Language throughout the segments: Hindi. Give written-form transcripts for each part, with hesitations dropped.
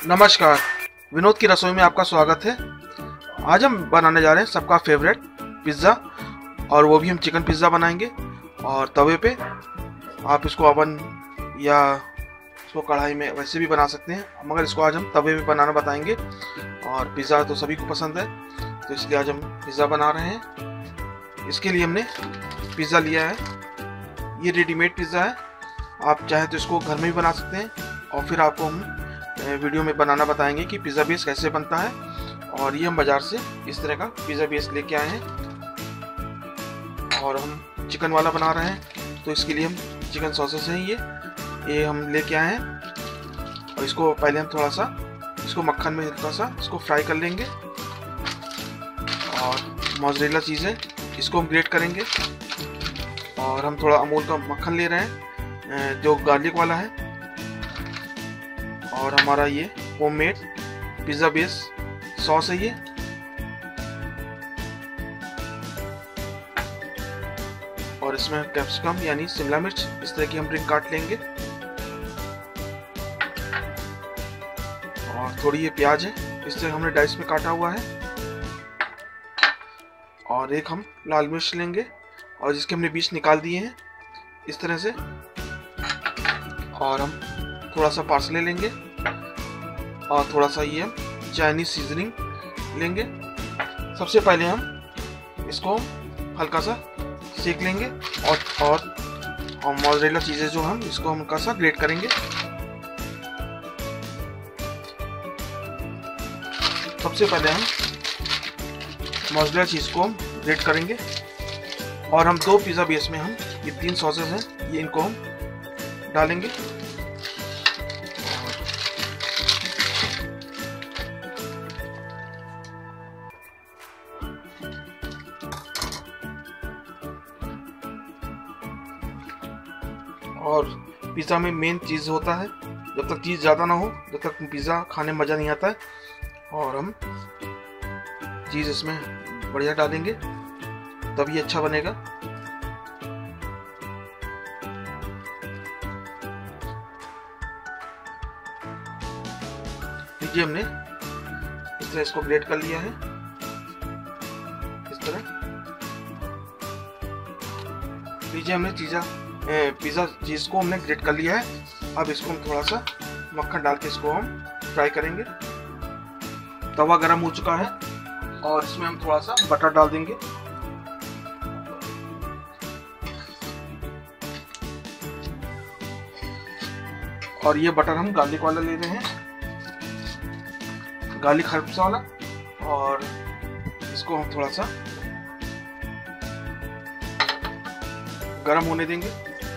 नमस्कार, विनोद की रसोई में आपका स्वागत है। आज हम बनाने जा रहे हैं सबका फेवरेट पिज़्ज़ा, और वो भी हम चिकन पिज़्ज़ा बनाएंगे। और तवे पे आप इसको ओवन या इसको कढ़ाई में वैसे भी बना सकते हैं, मगर इसको आज हम तवे पे बनाना बताएंगे। और पिज़्ज़ा तो सभी को पसंद है, तो इसलिए आज हम पिज़्ज़ा बना रहे हैं। इसके लिए हमने पिज़्ज़ा लिया है, ये रेडीमेड पिज़्ज़ा है। आप चाहे तो इसको घर में भी बना सकते हैं, और फिर आपको हम वीडियो में बनाना बताएंगे कि पिज़्ज़ा बेस कैसे बनता है। और ये हम बाज़ार से इस तरह का पिज़्ज़ा बेस लेके आए हैं, और हम चिकन वाला बना रहे हैं, तो इसके लिए हम चिकन सॉसेस हैं ये हम लेके आए हैं। और इसको पहले हम थोड़ा सा इसको मक्खन में हल्का सा इसको फ्राई कर लेंगे। और मोज़रेला चीज़ है, इसको हम ग्रेट करेंगे। और हम थोड़ा अमूल का मक्खन ले रहे हैं जो गार्लिक वाला है। और हमारा ये होममेड पिज़्ज़ा बेस सॉस है ये। और इसमें कैप्सिकम यानी शिमला मिर्च इस तरह की हम रिंग काट लेंगे। और थोड़ी ये प्याज है, इस तरह हमने डाइस में काटा हुआ है। और एक हम लाल मिर्च लेंगे, और जिसके हमने बीज निकाल दिए हैं इस तरह से। और हम थोड़ा सा पार्सले लेंगे, और थोड़ा सा ये हम चाइनीज सीजनिंग लेंगे। सबसे पहले हम इसको हल्का सा सेक लेंगे, और मोज़रेला चीज़ें जो हम इसको हल्का सा ग्रेट करेंगे। सबसे पहले हम मोज़रेला चीज़ को ग्रेट करेंगे। और हम दो पिज़्ज़ा बेस में हम ये 3 सॉसेस हैं, ये इनको हम डालेंगे। और पिज़्ज़ा में मेन चीज़ होता है, जब तक चीज़ ज़्यादा ना हो जब तक पिज़्ज़ा खाने में मज़ा नहीं आता है। और हम चीज़ इसमें बढ़िया डालेंगे, तभी अच्छा बनेगा। लीजिए, हमने इस तरह इसको ग्रेट कर लिया है, इस तरह। लीजिए, हमने पिज़्ज़ा चीज़ को हमने ग्रेट कर लिया है। अब इसको हम थोड़ा सा मक्खन डाल के इसको हम फ्राई करेंगे। तवा गरम हो चुका है, और इसमें हम थोड़ा सा बटर डाल देंगे। और ये बटर हम गार्लिक वाला ले रहे हैं, गार्लिक हर्ब्स वाला। और इसको हम थोड़ा सा गरम होने देंगे,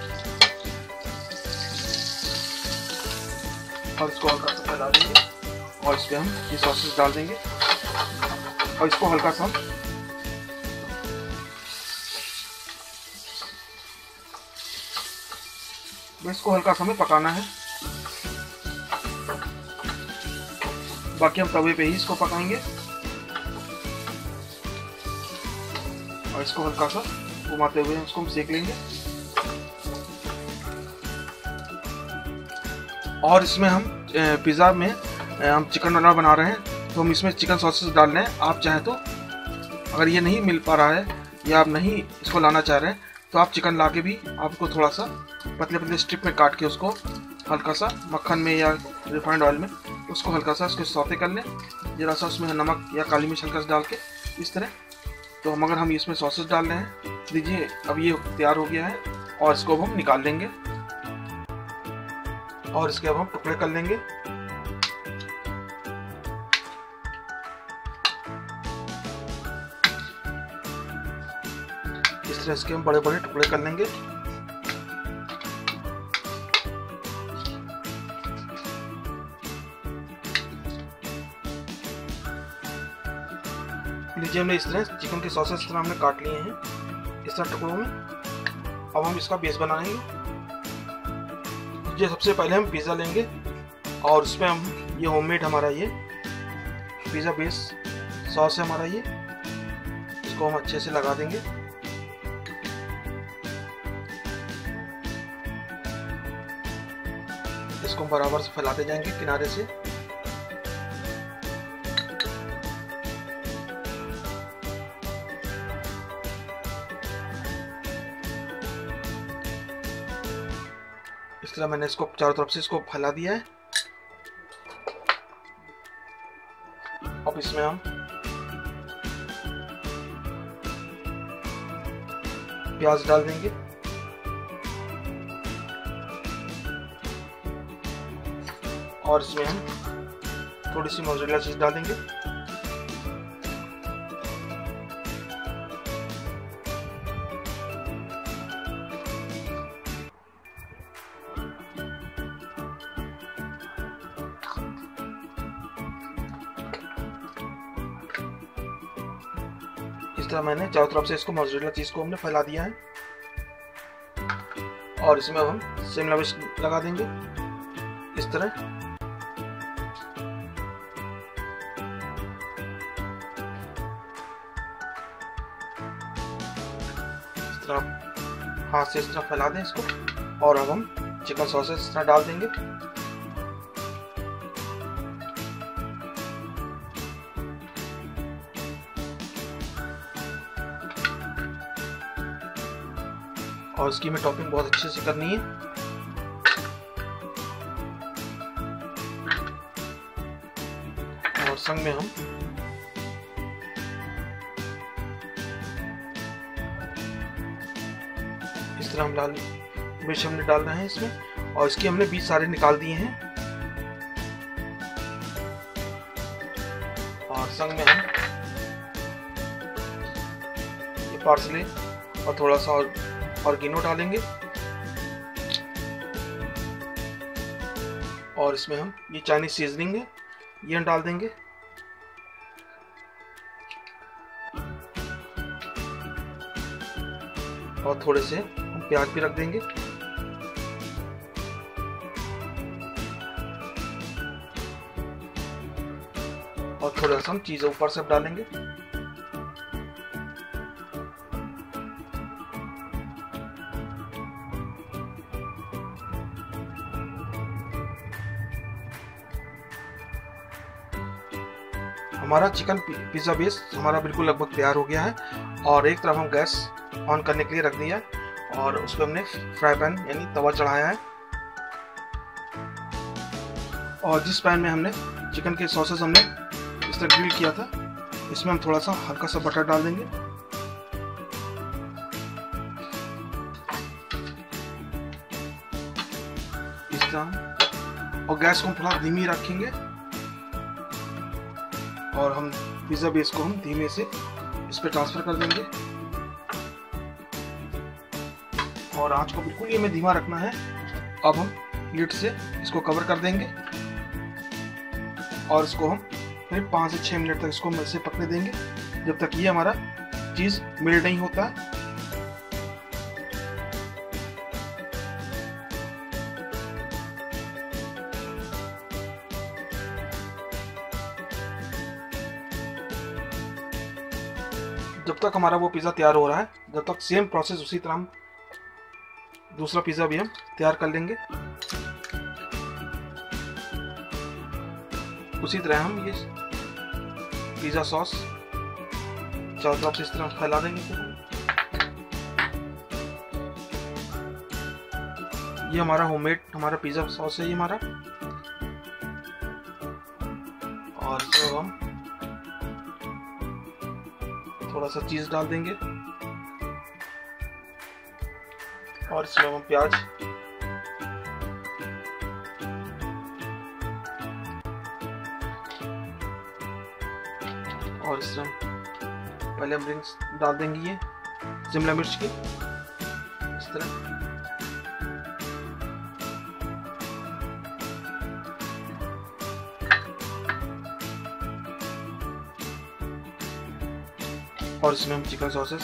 और इसको हल्का सा फैला देंगे। और इस पर हम ये सॉसेस डाल देंगे, और इसको हल्का सा इसको हल्का सा हमें पकाना है। बाकी हम तवे पे ही इसको पकाएंगे। और इसको हल्का सा घुमाते हुए इसको हम सेक लेंगे। और इसमें हम पिज़्ज़ा में हम चिकन बना रहे हैं, तो हम इसमें चिकन सॉसेस डाल रहे हैं। आप चाहें तो, अगर ये नहीं मिल पा रहा है या आप नहीं इसको लाना चाह रहे हैं, तो आप चिकन ला के भी आपको थोड़ा सा पतले पतले स्ट्रिप में काट के उसको हल्का सा मक्खन में या रिफाइंड ऑयल में उसको हल्का सा उसके सौते कर लें। जरा सा उसमें नमक या काली मिर्च हल्का सा डाल के इस तरह। तो मगर हम इसमें सॉसेस डाल रहे हैं। लीजिए, अब ये तैयार हो गया है, और इसको अब हम निकाल लेंगे। और इसके अब हम टुकड़े कर लेंगे। इस तरह इसके हम बड़े बड़े टुकड़े कर लेंगे। लीजिए, हमने इस तरह चिकन के सॉसेस इस तरह हमने काट लिए हैं, इस तरह टुकड़ों में। अब हम इसका बेस बनाएंगे। ये सबसे पहले हम पिज़्ज़ा लेंगे, और उसमें हम ये होममेड हमारा ये पिज़्ज़ा बेस सॉस है हमारा, ये इसको हम अच्छे से लगा देंगे। इसको बराबर से फैलाते जाएंगे किनारे से। तरह मैंने इसको चारों तरफ से इसको फैला दिया है। अब इसमें हम प्याज डाल देंगे और इसमें हम थोड़ी सी मोज़रेला चीज डाल देंगे। इस तरह मैंने चारों तरफ से इसको मोज़रेला चीज को हमने फैला दिया है और इसमें अब हम शिमला मिर्च लगा देंगे इस तरह। इस तरह हाथ से इस तरह फैला दें इसको और अब हम चिकन सॉसेस इस तरह डाल देंगे। और इसकी हमें टॉपिंग बहुत अच्छे से करनी है। और संग में हम इस तरह हम मिर्च हमने डाल रहे हैं इसमें और इसकी हमने बीज सारे निकाल दिए हैं। और संग में हम ये पार्सले और थोड़ा सा ऑर्गेनो डालेंगे और इसमें हम ये चाइनीज सीजनिंग है ये हम डाल देंगे। और थोड़े से हम प्याज भी रख देंगे और थोड़ा सा हम चीज़ ऊपर से डालेंगे। हमारा चिकन पिज़्ज़ा बेस हमारा बिल्कुल लगभग तैयार हो गया है और एक तरफ हम गैस ऑन करने के लिए रख दिया है और उस पर हमने फ्राई पैन यानी तवा चढ़ाया है। और जिस पैन में हमने चिकन के सॉसेस हमने इस तरह ग्रिल किया था इसमें हम थोड़ा सा हल्का सा बटर डाल देंगे इस तरह और गैस को हम थोड़ा धीमी रखेंगे और हम पिज़्ज़ा बेस को हम धीमे से इस पे ट्रांसफर कर देंगे और आंच को बिल्कुल ही हमें धीमा रखना है। अब हम लिड से इसको कवर कर देंगे और इसको हम करीब 5 से 6 मिनट तक इसको इसे पकने देंगे जब तक ये हमारा चीज़ मेल्ट नहीं होता है। जब तक हमारा वो पिज़्ज़ा तैयार हो रहा है जब तक सेम प्रोसेस उसी तरह हम दूसरा पिज़्ज़ा भी हम तैयार कर लेंगे। उसी तरह हम ये पिज़्ज़ा सॉस चारों तरफ से इस तरह फैला देंगे। ये हमारा होममेड हमारा पिज़्ज़ा सॉस है ये हमारा। और इसमें हम थोड़ा सा चीज डाल देंगे और इसमें हम प्याज और इस तरह पहले हम रिंग्स डाल देंगे ये शिमला मिर्च की इस तरह। और इसमें हम चिकन सॉसेस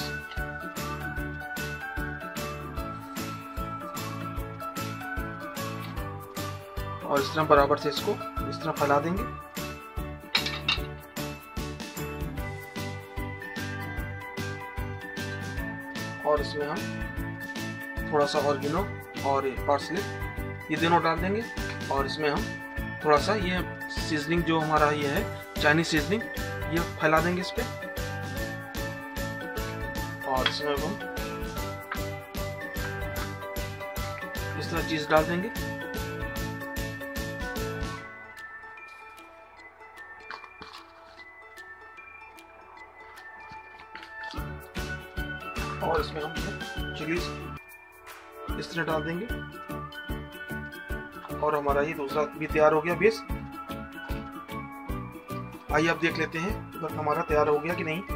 और इस तरह बराबर से इसको इस तरह फैला देंगे। और इसमें हम थोड़ा सा ऑर्गेनो और पार्सले ये दोनों डाल देंगे और इसमें हम थोड़ा सा ये सीजनिंग जो हमारा ये है चाइनीज सीजनिंग ये फैला देंगे इस पे। और इसमें हम इस इस तरह चीज डाल देंगे। और इसमें हम चिलीज इस तरह डाल देंगे। और हमारा ये दूसरा भी तैयार हो गया बेस। आइए अब देख लेते हैं अगर हमारा तैयार हो गया कि नहीं।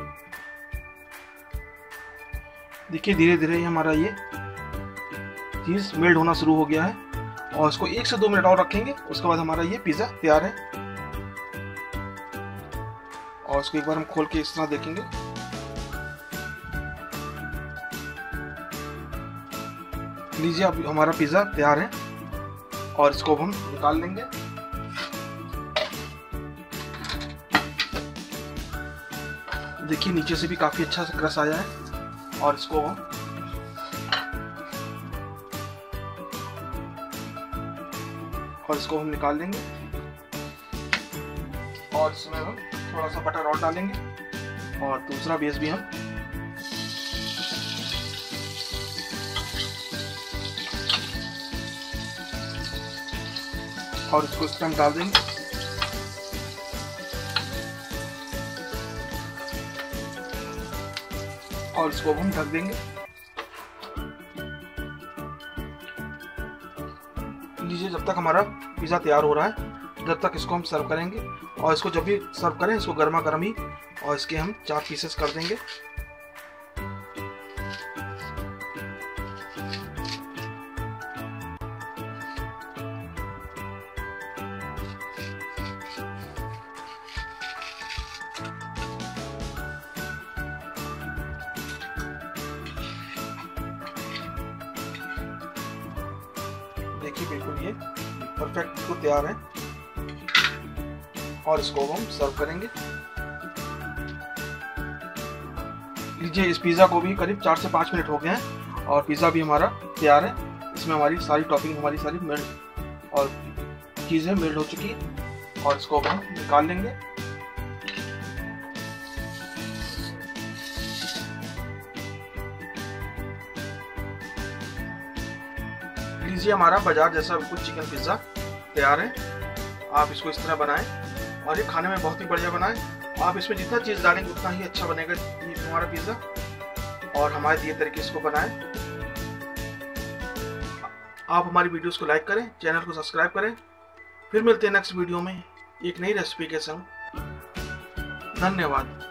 देखिए धीरे धीरे हमारा ये चीज मेल्ट होना शुरू हो गया है। और इसको 1 से 2 मिनट और रखेंगे, उसके बाद हमारा ये पिज्जा तैयार है। और इसको एक बार हम खोल के इस तरह देखेंगे। लीजिए अब हमारा पिज्जा तैयार है और इसको हम निकाल लेंगे। देखिए नीचे से भी काफी अच्छा सा क्रश आया है। और इसको हम निकाल लेंगे। और इसमें हम थोड़ा सा बटर और डालेंगे और दूसरा बेस भी हम और इसको इस तरह डाल देंगे। और इसको हम ढक देंगे। लीजिए जब तक हमारा पिज़्ज़ा तैयार हो रहा है जब तक इसको हम सर्व करेंगे। और इसको जब भी सर्व करें इसको गर्मा गर्म ही और इसके हम 4 पीसेस कर देंगे। देखिए बिल्कुल ये परफेक्ट बिल्कुल तैयार है। और इसको हम सर्व करेंगे। लीजिए इस पिज़्ज़ा को भी करीब 4 से 5 मिनट हो गए हैं और पिज़्ज़ा भी हमारा तैयार है। इसमें हमारी सारी टॉपिंग हमारी सारी मेल्ट और चीज़ें मेल्ट हो चुकी है। और इसको हम निकाल लेंगे। लीजिए हमारा बाजार जैसा बिल्कुल चिकन पिज़्ज़ा तैयार है। आप इसको इस तरह बनाएं और ये खाने में बहुत ही बढ़िया बनाएं। आप इसमें जितना चीज़ डालेंगे उतना ही अच्छा बनेगा ये हमारा पिज़्ज़ा। और हमारे दिए तरीके इसको बनाएं। आप हमारी वीडियोस को लाइक करें, चैनल को सब्सक्राइब करें। फिर मिलते हैं नेक्स्ट वीडियो में एक नई रेसिपी के संग। धन्यवाद।